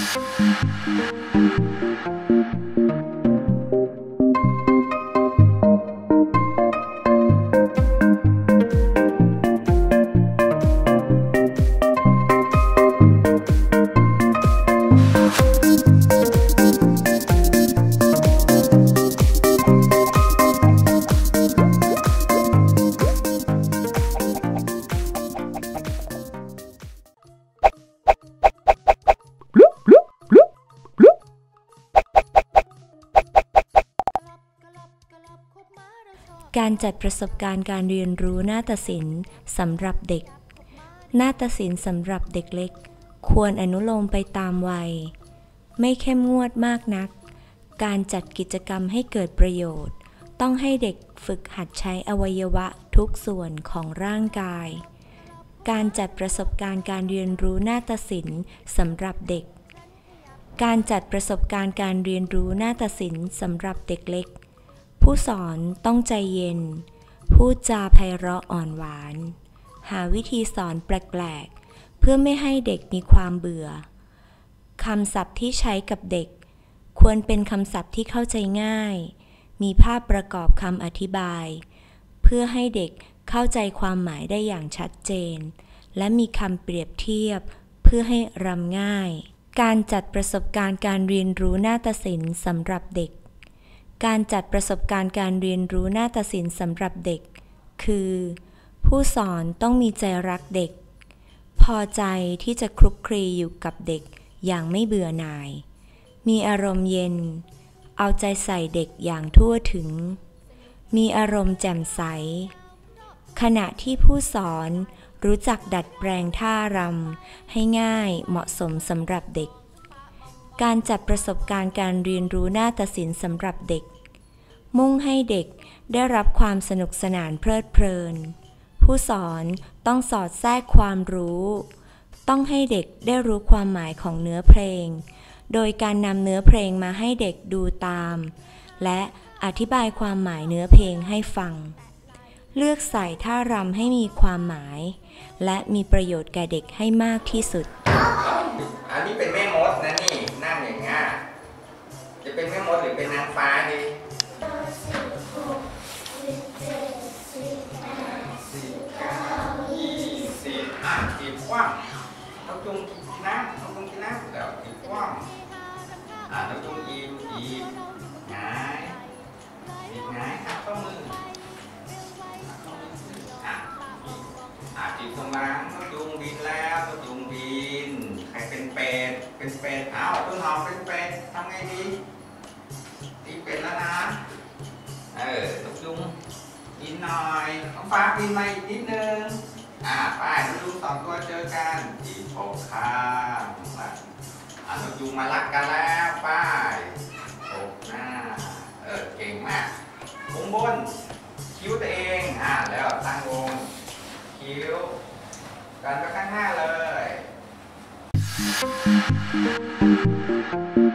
การจัดประสบการณ์การเรียนรู้นาฏศิลป์สำหรับเด็กนาฏศิลป์สำหรับเด็กเล็กควรอนุโลมไปตามวัยไม่เข้มงวดมากนักการจัดกิจกรรมให้เกิดประโยชน์ต้องให้เด็กฝึกหัดใช้อวัยวะทุกส่วนของร่างกายการจัดประสบการณ์การเรียนรู้นาฏศิลป์สำหรับเด็กการจัดประสบการณ์การเรียนรู้นาฏศิลป์สำหรับเด็กเล็กผู้สอนต้องใจเย็นพูดจาไพเราะอ่อนหวานหาวิธีสอนแปลกๆเพื่อไม่ให้เด็กมีความเบื่อคำศัพท์ที่ใช้กับเด็กควรเป็นคำศัพท์ที่เข้าใจง่ายมีภาพประกอบคำอธิบายเพื่อให้เด็กเข้าใจความหมายได้อย่างชัดเจนและมีคำเปรียบเทียบเพื่อให้รำง่ายการจัดประสบการณ์การเรียนรู้นาฏศิลป์สำหรับเด็กการจัดประสบการณ์การเรียนรู้นาฏศิลป์สำหรับเด็กคือผู้สอนต้องมีใจรักเด็กพอใจที่จะคลุกคลีอยู่กับเด็กอย่างไม่เบื่อหน่ายมีอารมณ์เย็นเอาใจใส่เด็กอย่างทั่วถึงมีอารมณ์แจ่มใสขณะที่ผู้สอนรู้จักดัดแปลงท่ารำให้ง่ายเหมาะสมสำหรับเด็กการจัดประสบการณ์การเรียนรู้นาฏศิลป์สำหรับเด็กมุ่งให้เด็กได้รับความสนุกสนานเพลิดเพลินผู้สอนต้องสอดแทรกความรู้ต้องให้เด็กได้รู้ความหมายของเนื้อเพลงโดยการนำเนื้อเพลงมาให้เด็กดูตามและอธิบายความหมายเนื้อเพลงให้ฟังเลือกใส่ท่ารำให้มีความหมายและมีประโยชน์แก่เด็กให้มากที่สุดอันนี้เป็นแม่มดนะนี่นั่งอย่างเงี้ยจะเป็นแม่มดหรือเป็นนางฟ้าดีจีบกว้างต้องจุงน้ำต้องจุงกินน้ำแล้วจีบกว้างต้องจุงอีบหงายจีบหงายหักข้อมือจีบตรงล่างต้องจุงบินแล้วต้องจุงบินใครเป็นเป็ดต้นหอมเป็นเป็ดทำไงดีตีเป็ดแล้วนะต้องจุงบินหน่อยต้องฟ้าบินมาอีกนิดนึงไปดูสองตัวเจอกันจีบหกข้างนกยูงมารักกันแล้วไปหกหน้าเก่งมากวงบนคิ้วตัวเองแล้วตั้งวงคิ้วกันไปข้างหน้าเลย